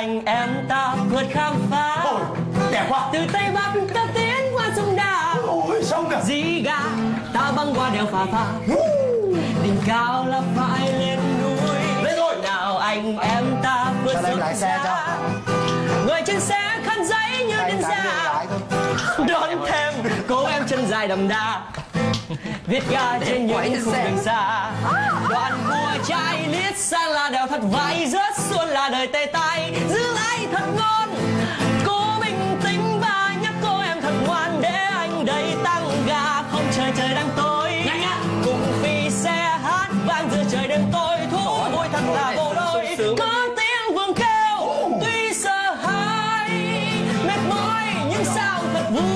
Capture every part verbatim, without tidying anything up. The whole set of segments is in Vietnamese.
anh em ta vượt khám phá. Ôi, đẹp quá. Từ Tây Bắc ta tiến qua sông Đà. Ôi, sông cả. Dĩ gà ta băng qua đèo Phà Phà. Đỉnh cao là phải lên núi. Lên rồi. Nào anh em ta vượt sông lái xe cho. Người trên xe khăn giấy như điên già. Đón thêm cô em chân dài đậm đà. Viết ga trên những khung đường xa. Đoạn cua trai liếc sang là đèo thật vai. Rớt xuống là đời tê tay. Giữ lại thật ngon. Cô bình tĩnh và nhắc cô em thật ngoan. Để anh đầy tăng ga. Không chờ trời đang tối. Cùng phi xe hát vang giữa trời đêm tối. Thú vui thật là bộ đôi. Có tiếng vương kêu. Tuy sợ hãi mệt mỏi nhưng sao thật vui.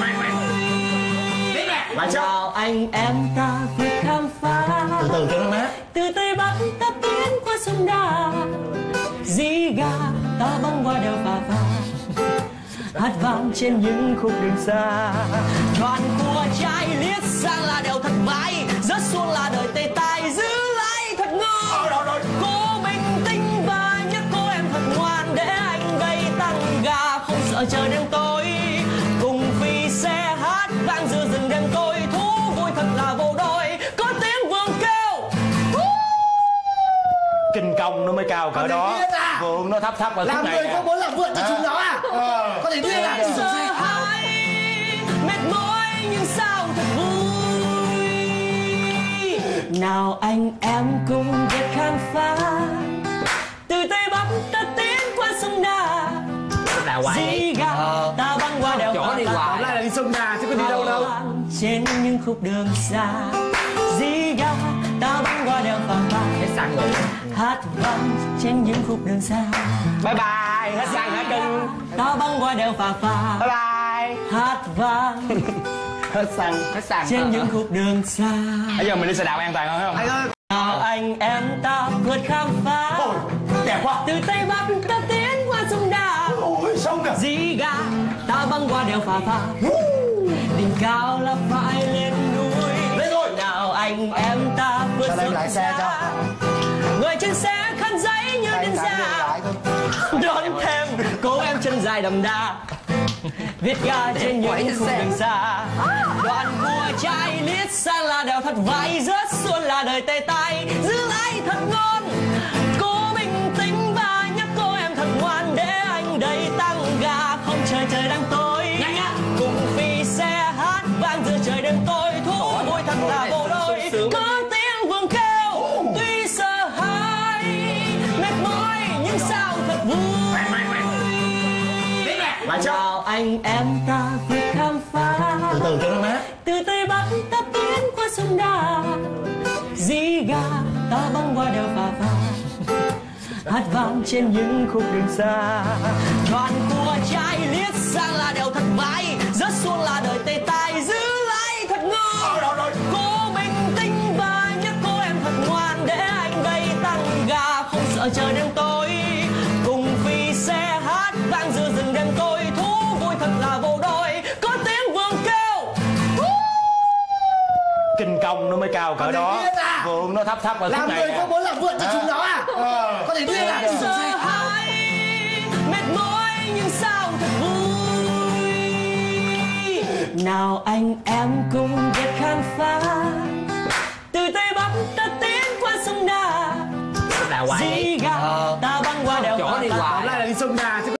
Nào anh em ta vượt khám phá. Từ từ cho nó mát. Từ Tây Bắc ta tiến qua sông Đà. Dĩ gà ta băng qua đèo Phà Phà. Hát vang trên những khúc đường xa. Đoàn cua trai liếc sang là đèo thật vai. Rớt xuống là đời tê tai. Giữ lại thật ngon. Cô bình tĩnh và nhắc cô em thật ngoan. Để anh gây tăng ga. Không sợ trời đêm tối. Cùng phi xe hát vang giữa rừng đêm tối. Thú vui thật là vô đôi. Có tiếng vương kêu. Kinh công nó mới cao cỡ đó. À? Vượng nó thấp thấp ở Làm này. người có muốn làm vượt cho chúng nó à? Ờ. Có thể biết là Sợ hãi mệt mỏi nhưng sao thật vui. Nào anh em cùng vượt khám phá. Từ Tây Bắc ta tiến qua sông Đà. Dĩ gà ta băng qua đèo Phà Phà. Tóm lại là đi sông Đà chứ có đi đâu đâu. Trên những khúc đường xa. Dĩ gà ta băng qua đèo Phà Phà. Hát vang trên những khúc đường xa. Bye bye. Hết xăng hả cưng? Ta băng qua đèo Phà Phà. Bye bye. Hát vang Hết xăng. Hết xăng. trên những khúc đường xa. Bây giờ mình đi xe đạp an toàn hơn không? Anh ơi. Nào anh em ta vượt khám phá. Ôi, đẹp quá. Từ Tây Bắc ta tiến qua sông Đà. Ôi, sông cả. Dĩ gà ta băng qua đèo Phà Phà. Đỉnh cao là phải lên núi. Lên rồi. Nào anh em ta vượt sông lái xe cho. Người trên xe khăn giấy như điên già. Đón thêm cô em chân dài đậm đà. Viết ga trên những khung đường xa. Đoàn cua trai liếc sang là đèo thật vai. Rớt xuống là đời tê tai. Giữ lại thật ngon. Cô bình tĩnh và nhắc cô em thật ngoan. Để anh đầy tăng ga. Không chờ trời đang tối. Cùng phi xe hát vang giữa trời đêm tối. Thú vui thật là bộ đôi. Có tiếng vương kêu. Tuy sợ hãi mệt mỏi nhưng sao thật vui. Nào anh em ta vượt khám phá. Từ từ cho nó mát. Từ Tây Bắc ta tiến qua sông Đà. Dĩ gà ta băng qua đèo Phà Phà. Hát vang trên những khúc đường xa. Đoàn cua trai liếc sang là đèo thật vai. Rớt xuống là đời tê tai. Giữ lại thật ngon. Cô bình tĩnh và nhắc cô em thật ngoan. Để anh gây tăng ga. Không sợ trời đêm tối. Cùng phi xe hát vang giữa rừng đêm tối. Thú vui thật là vô đôi. Có tiếng vương kêu. Kinh công nó mới cao cỡ đó. À? Vượng nó thấp thấp ở Làm này. người có muốn làm vượt cho chúng nó à? Ờ. Có thể biết là Sợ hãi mệt mỏi nhưng sao thật vui. Nào anh em cùng vượt khám phá. Từ Tây Bắc ta tiến qua sông Đà. Dĩ gà ta băng qua đèo Phà Phà. Tóm lại là đi sông Đà chứ